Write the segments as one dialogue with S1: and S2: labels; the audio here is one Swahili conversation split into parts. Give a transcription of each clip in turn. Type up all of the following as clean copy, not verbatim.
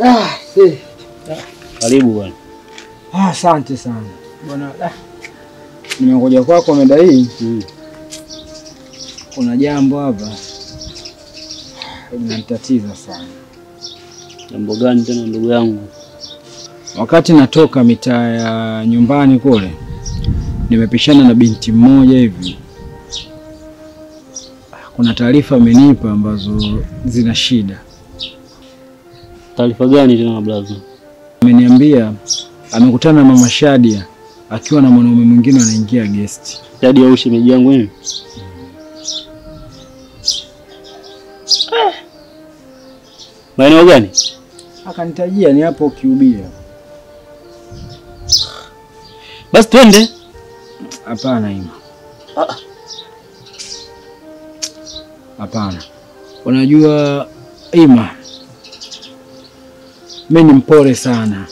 S1: Karibu bwana.
S2: Asante sana. Bwana nimengoja kwako muda hii. Kuna jambo hapa linanitatiza sana.
S1: Jambo gani tena ndugu yangu?
S2: Wakati natoka mitaa ya nyumbani kule, nimepishana na binti mmoja hivi. Kuna taarifa amenipa ambazo zina shida.
S1: Taarifa gani tena brother?
S2: Ameniambia amekutana na Mama Shadia akiwa na mwanaume mwingine anaingia guest.
S1: Shadia au shemeji yangu mimi? Maeneo gani?
S2: Akanitajia ni hapo Kiubia.
S1: Basi twende.
S2: Hapana Ima. Hapana. Unajua Ima, mimi ni mpole sana.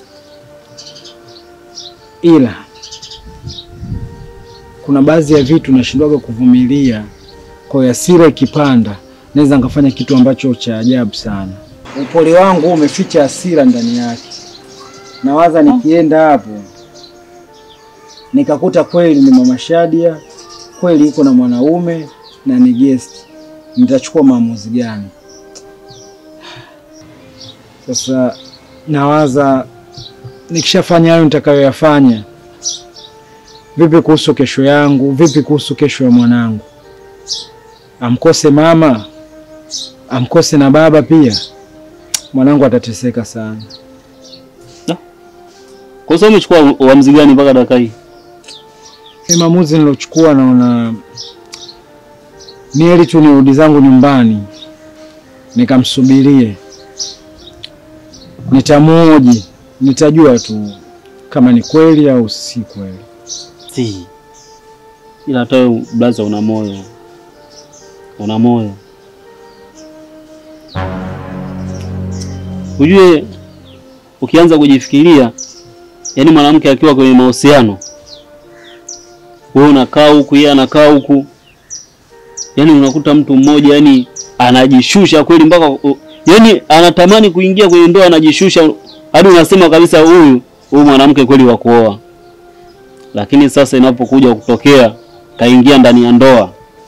S2: Ila kuna baadhi ya vitu nashindwaga kuvumilia. Kwa hasira ikipanda, naweza nikafanya kitu ambacho cha ajabu sana. Upole wangu umeficha hasira ndani yake. Nawaza nikienda hapo nikakuta kweli ni Mama Shadia, kweli yuko na mwanaume na ni guest, nitachukua maamuzi gani? Sasa nawaza nikishafanya hayo nitakayoyafanya, vipi kuhusu kesho yangu, vipi kuhusu kesho ya mwanangu? Amkose mama, amkose na baba pia, mwanangu atateseka sana.
S1: Kwa sababu umechukua uamuzi gani mpaka dakika hii?
S2: Maamuzi nilochukua naona ni heri tu nirudi zangu nyumbani nikamsubirie. Nitamuoji, nitajua tu kama ni kweli au si kweli.
S1: Si. Ila hata blaza una moyo. Una moyo. Ujue ukianza kujifikiria, yani mwanamke akiwa kwenye mahusiano, wewe unakaa huku yeye anakaa huku, yani unakuta mtu mmoja yani anajishusha kweli mpaka yani anatamani kuingia kwenye ndoa, anajishusha hadi unasema kabisa huyu mwanamke kweli wa kuoa. Lakini sasa inapokuja kutokea kaingia ndani ya ndoa,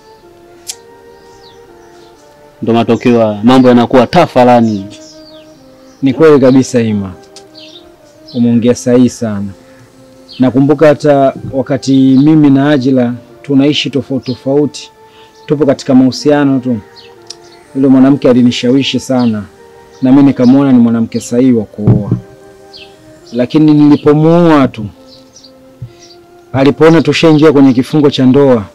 S1: ndo matokeo mambo yanakuwa tafalani.
S2: Ni kweli kabisa Ima. Umeongea sahihi sana. Nakumbuka hata wakati mimi na Ajila tunaishi tofauti, tupo katika mahusiano tu, yule mwanamke alinishawishi sana na mimi nikamwona ni mwanamke sahihi wa kuoa. Lakini nilipomuoa tu, alipoona tushaingia kwenye kifungo cha ndoa,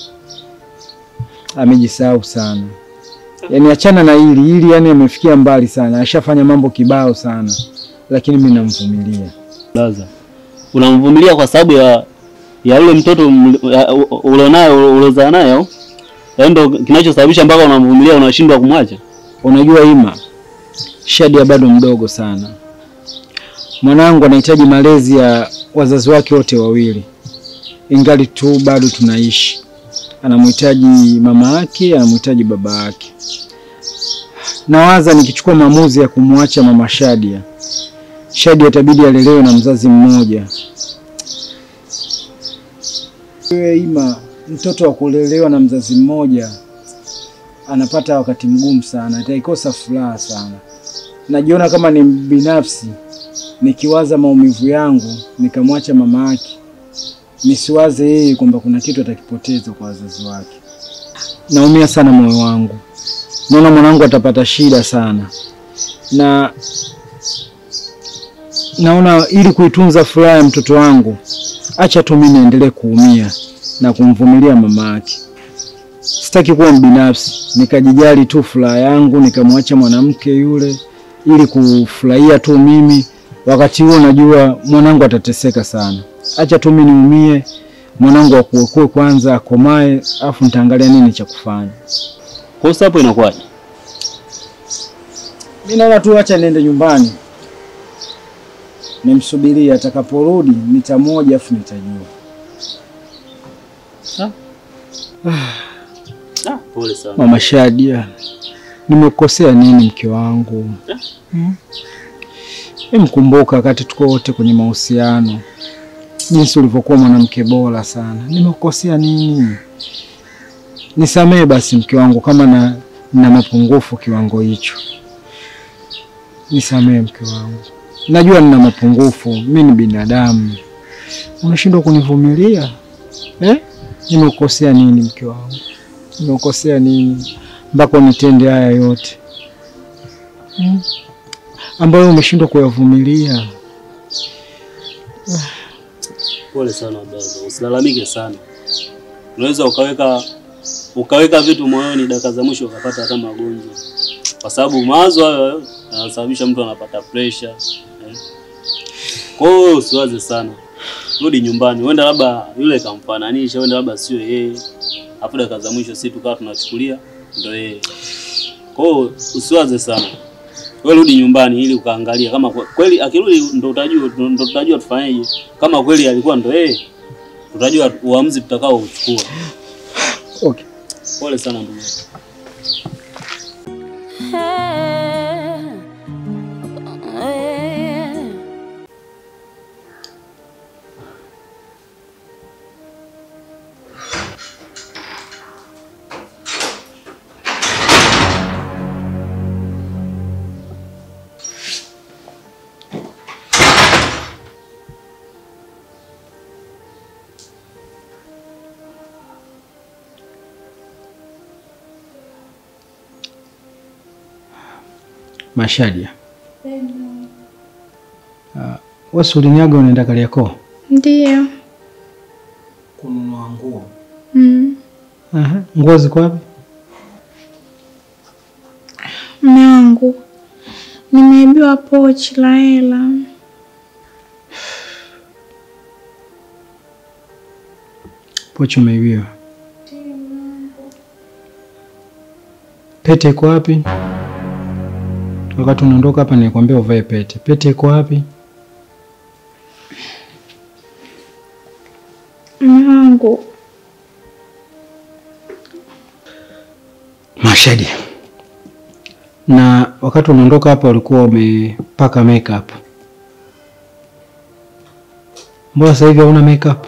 S2: amejisahau sana. Yaani achana na hili yani amefikia mbali sana, ashafanya mambo kibao sana, lakini mimi namvumilia.
S1: Blaza, unamvumilia kwa sababu ya yule mtoto ulozaa naye au? Ndio kinachosababisha mpaka unamvumilia, unashindwa kumwacha?
S2: Unajua Ima, Shadia bado mdogo sana. Mwanangu anahitaji malezi ya wazazi wake wote wawili. Ingali tu bado tunaishi. Anamhitaji mama yake, anamhitaji baba yake. Nawaza nikichukua maamuzi ya kumwacha Mama Shadia, Shadia itabidi alelewe na mzazi mmoja. Wewe Ima, mtoto wa kulelewa na mzazi mmoja anapata wakati mgumu sana, ataikosa furaha sana. Najiona kama ni binafsi nikiwaza maumivu yangu nikamwacha mama yake, nisiwaze yeye kwamba kuna kitu atakipoteza kwa wazazi wake. Naumia sana moyo wangu. Naona mwanangu atapata shida sana. Na naona ili kuitunza furaha ya mtoto wangu, acha tu mimi niendelee kuumia na kumvumilia mama yake. Sitaki kuwa mbinafsi, nikajijali tu furaha yangu, nikamwacha mwanamke yule ili kufurahia tu mimi. Wakati huo najua mwanangu atateseka sana. Acha tu mimi niumie, mwanangu akuokoe kwanza, akomae, afu nitaangalia nini cha kufanya.
S1: Kwa sababu hapo inakuwaje?
S2: Mimi naona tu acha niende nyumbani, nimsubirie atakaporudi, nitamoja afu nitajua.
S1: Pole sana.
S2: Mama Shadia, nimekosea nini mke wangu? Kumbuka wakati tuko wote kwenye mahusiano, jinsi ulivyokuwa mwanamke bora sana. Nimekukosea nini? Nisamee basi mke wangu kama na mapungufu kiwango hicho. Nisamee mke wangu. Najua nina mapungufu, mimi ni binadamu. Unashindwa kunivumilia? Nimekukosea nini mke wangu? Nimekukosea nini mpaka unitende haya yote? Ambayo umeshindwa kuyavumilia.
S1: Pole sana baba, usilalamike sana. Unaweza ukaweka vitu moyoni, dakika za mwisho ukapata hata magonjwa. Kwa sababu mawazo hayo yanasababisha mtu anapata pressure. Kwa hiyo usiwaze sana. Rudi nyumbani. Uenda labda yule kamfananisha, uenda labda sio yeye. Hapo dakika za mwisho sisi tukawa tunachukulia ndio yeye. Kwa hiyo usiwaze sana. Wewe rudi nyumbani ili ukaangalia kama kweli akirudi ndo tutajua tufanyeje. Kama kweli alikuwa ndo yeye, tutajua uamuzi tutakao uchukua.
S2: Okay.
S1: Pole sana ndugu.
S2: Mashadia. Wewe uliniaga unaenda Kariakoo?
S3: Ndio.
S2: Kununua nguo.
S3: Nguo
S2: ziko wapi?
S3: Mume wangu, nimeibiwa pochi la hela.
S2: Pochi umeibiwa? Pete iko wapi? Wakati unaondoka hapa nilikwambia uvae pete. Pete iko wapi?
S3: Mungu.
S2: Mashadi. Na wakati unaondoka hapa ulikuwa umepaka makeup. Mbona sasa hivi hauna makeup?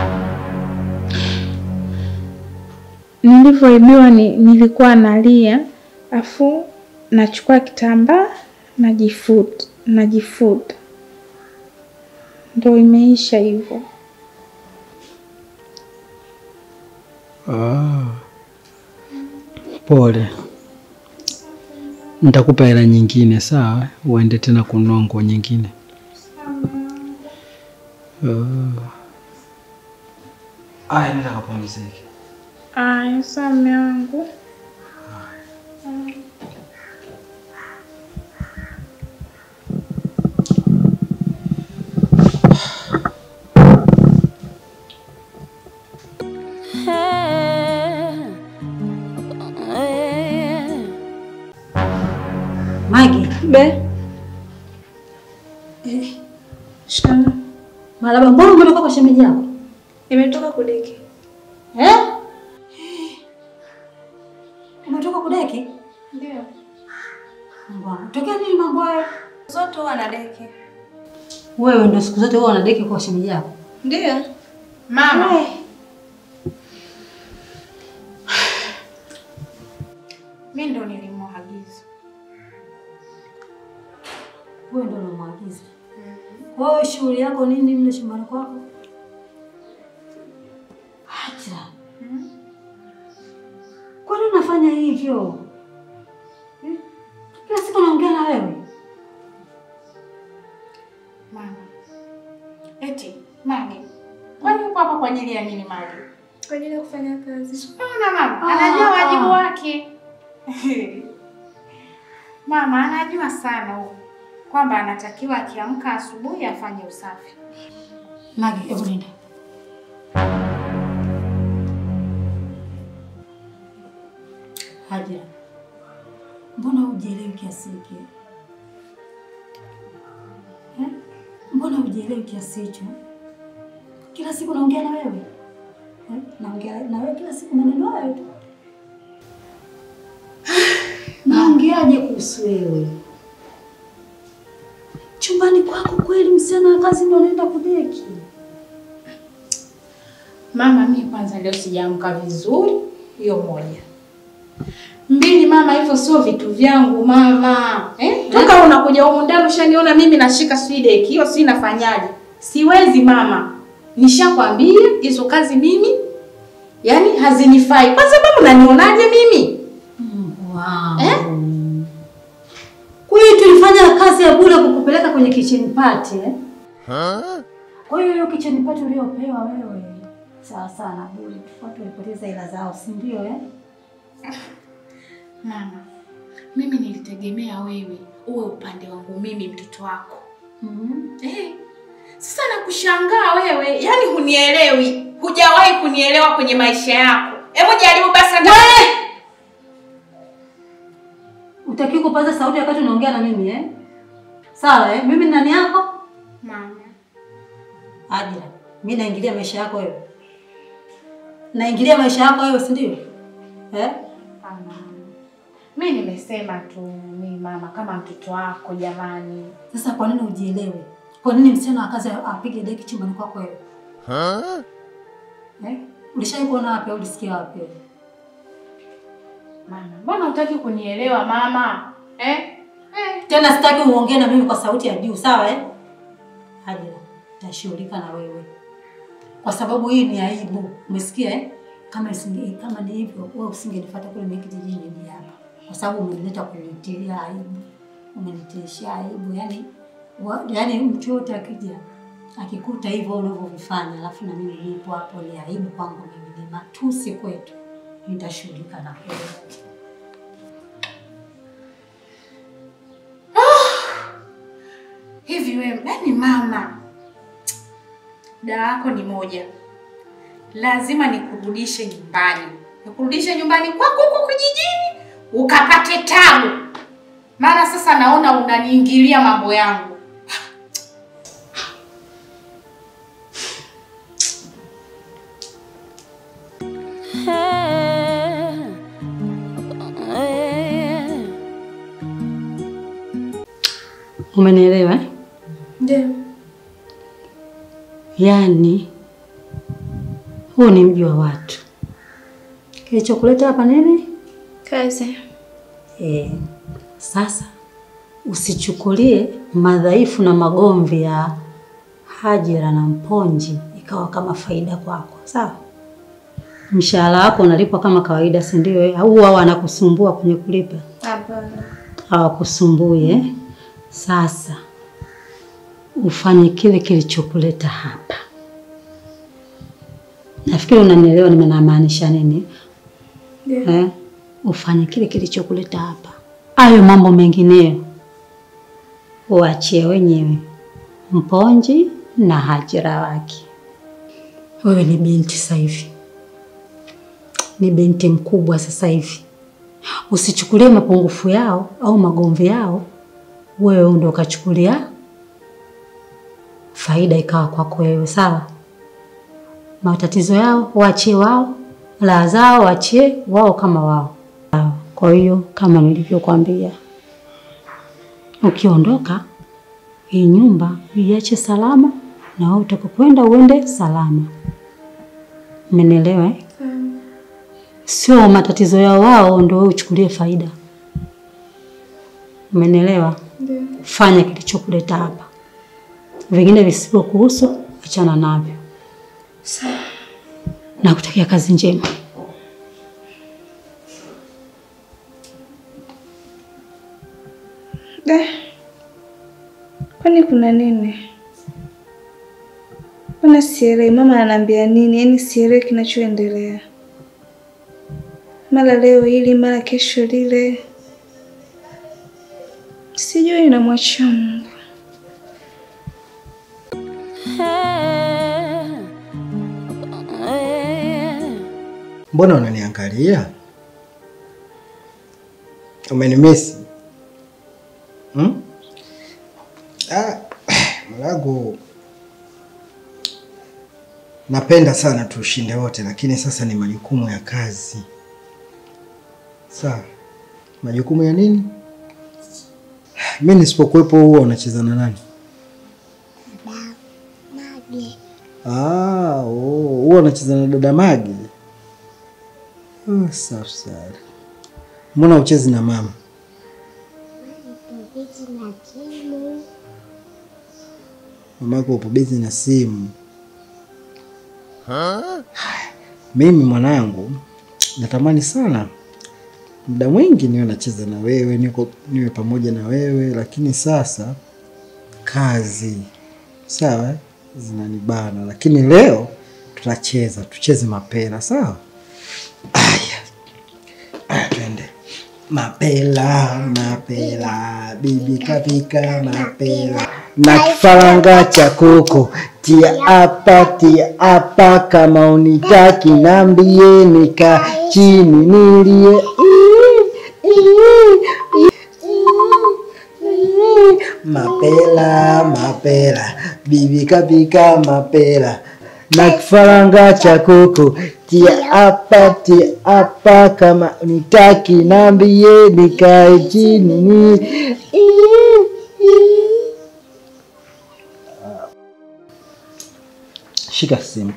S3: Nilivyoibiwa nilikuwa nalia, afu nachukua kitambaa najifuta. Ndio imeisha hivyo.
S2: Pole. Nitakupa hela nyingine, sawa? Uende tena kununua nguo nyingine. Nenda kapumzike.
S3: Sawa mume wangu.
S4: Magi.
S3: Be. Shana.
S4: Malaba, mbona umetoka kwa shemeji yako?
S3: Nimetoka kudeki.
S4: Umetoka kudeki?
S3: Ndio.
S4: Mbona? Tokea nini mambo hayo?
S3: Zote huwa na deki.
S4: Wewe ndio siku zote huwa unadeki kwa shemeji yako?
S3: Ndio. Mama. Mimi ndo nilimwagiza.
S4: Wewe ndo unamwagiza. Kwa hiyo shughuli yako nini mle shambani kwako? Acha. Kwa nini unafanya hivyo? Kila siku naongea na wewe.
S3: Mama. Eti, Magi. Kwani uko hapa kwa ajili ya nini Magi? Kwa ajili ya kufanya kazi. Unaona mama, anajua wajibu wake. Mama anajua sana huko kwamba anatakiwa akiamka asubuhi afanye usafi.
S4: Magi, hebu nenda. Haja. Mbona hujielewi kiasi hiki? Mbona hujielewi kiasi hicho? Kila siku naongea na wewe. Naongea na wewe kila siku maneno hayo tu. Naongeaje kuhusu wewe? Chuma Chumbani kwako kweli msichana wa kazi ndio anaenda kudeki?
S3: Mama, mimi kwanza leo sijaamka vizuri, hiyo moja. 2 mama, hivyo sio vitu vyangu mama. Toka unakuja huko ndani ushaniona mimi nashika swideki, hiyo si nafanyaje? Siwezi mama. Nishakwambia hizo kazi mimi yani hazinifai. Kwa sababu unanionaje mimi?
S4: Wow. Kwa hiyo tulifanya kazi ya bure kukupeleka kwenye kitchen party Kwa hiyo kitchen party uliopewa wewe sawa sana bure. Watu walipoteza hela zao, si ndio
S3: Mama, mimi nilitegemea wewe uwe upande wangu mimi mtoto wako. Sasa nakushangaa wewe, yani hunielewi. Hujawahi kunielewa kwenye maisha yako. Hebu jaribu basi hata
S4: utaki kupaza sauti wakati unaongea na mimi Sawa mimi ni nani yako?
S3: Mama.
S4: Ajira, mimi naingilia maisha yako wewe. Naingilia maisha yako wewe, si ndio?
S3: Mimi nimesema tu mimi mama kama mtoto wako jamani.
S4: Sasa kwa nini ujielewe? Kwa nini msichana wa kazi apige deki chumbani kwako wewe? Ulishaikuona wapi au ulisikia wapi?
S3: Mama, mbona hutaki kunielewa mama?
S4: Tena sitaki uongee na mimi kwa sauti ya juu, sawa Hajira, tashughulika na wewe. Kwa sababu hii ni aibu. Umesikia Kama ni hivyo, wewe usingenifuata kule kijijini hapa. Kwa sababu umenileta kunitia aibu. Umenitishia aibu, yani mtu yote akija akikuta hivyo unavyofanya, alafu na mimi nipo hapo, ni aibu kwangu mimi, ni matusi kwetu. Nitashughulika na wewe.
S3: Hivi wewe, yani mama, dawa yako ni moja. Lazima nikurudishe nyumbani. Nikurudishe nyumbani kwako huko kijijini, ukapate tabu. Maana sasa naona unaniingilia mambo yangu.
S4: Umenielewa
S3: Ndio.
S4: Yani huu ni mji wa watu. Kilichokuleta hapa nini?
S3: Kazi.
S4: Sasa usichukulie madhaifu na magomvi ya Hajira na Mponji ikawa kama faida kwako, sawa? Mshahara wako unalipwa kama kawaida, si ndio? Au wao wanakusumbua kwenye kulipa?
S3: Hapana.
S4: Hawakusumbui Sasa ufanye kile kilichokuleta hapa. Nafikiri unanielewa nimemaanisha nini? Yeah. Ufanye kile kilichokuleta hapa. Hayo mambo mengineyo uachie wenyewe Mponji na Hajira wake. Wewe ni binti sasa hivi. Ni binti mkubwa sasa hivi. Usichukulie mapungufu yao au magomvi yao wewe ndio ukachukulia faida ikawa kwako wewe, sawa? Matatizo yao waachie wao, la zao waachie wao kama wao. Kwa hiyo kama nilivyokuambia, ukiondoka hii nyumba iache salama na wewe utakokwenda uende salama. Umenielewa Sio matatizo yao wao ndio uchukulie faida. Umenielewa?
S3: Ndio.
S4: Fanya kilichokuleta hapa. Vingine visipokuhusu achana navyo.
S3: Sawa.
S4: Nakutakia kazi njema.
S5: Kwani kuna nini? Mbona sielewi mama ananiambia nini? Yaani sielewi kinachoendelea. Mara leo hili, mara kesho lile. Sijui, namwachia Mungu.
S2: Mbona unaniangalia? Umenimisi? Mlago. Napenda sana tushinde wote, lakini sasa ni majukumu ya kazi. Sawa. Majukumu ya nini? Mimi nisipokuepo huwa unacheza na nani?
S6: Magi.
S2: Huwa unacheza na dada Magi? Safi sana. Mbona uchezi na mama?
S6: Busy na simu.
S2: Mamako upo busy na simu. Mimi mwanangu natamani sana muda mwingi niwe nacheza na wewe, niwe pamoja na wewe, lakini sasa kazi sawa zinanibana, lakini leo tucheze mapela, sawa? Aya, twende. Mapela, bibi kapika mapela. Na kifaranga cha kuku, tia hapa kama unitaki nambie nika chini nilie. Mapela, bibi kapika mapela. Na kifaranga cha kuku, tia hapa kama unitaki nambie nika chini nilie. Shika simu,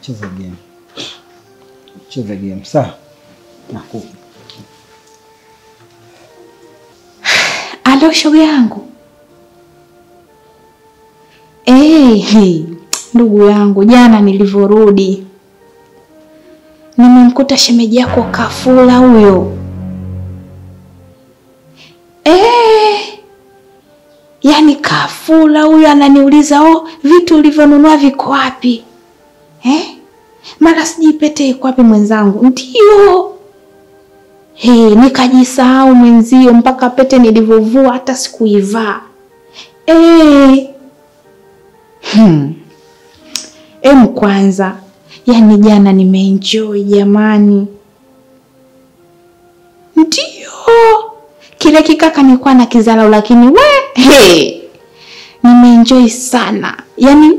S2: cheza game, sawa? Nakupa.
S3: Alo shoga yangu. Ndugu yangu, jana nilivyorudi nimemkuta shemeji yako Kafula huyo. Yaani Kafula huyo ananiuliza, vitu ulivyonunua viko wapi? Mara sijipete iko wapi mwenzangu? Ndio. Nikajisahau mwenzio, mpaka pete nilivovua hata sikuivaa. Kwanza, yaani jana nimeenjoy jamani. Ndio. Kile kikaka nilikuwa na kizalao, lakini nimeenjoy sana. Yaani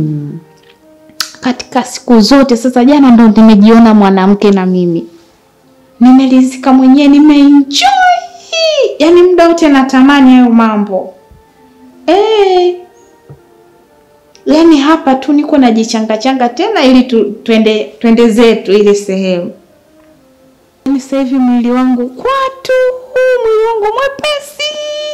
S3: katika siku zote sasa jana ndo nimejiona mwanamke na mimi. Nimelizika mwenyewe, nimeenjoy. Yaani muda wote natamani hayo mambo. Yaani hapa tu niko najichanga tena ili twende zetu ile sehemu. Mimi sasa hivi mwili wangu kwatu, mwili wangu mwepesi.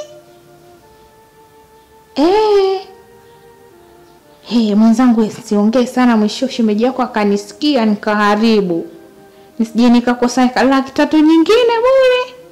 S3: Mwenzangu siongee sana, mwisho shemeji yako akanisikia nikaharibu. Nisije nikakosa 3 nyingine bure.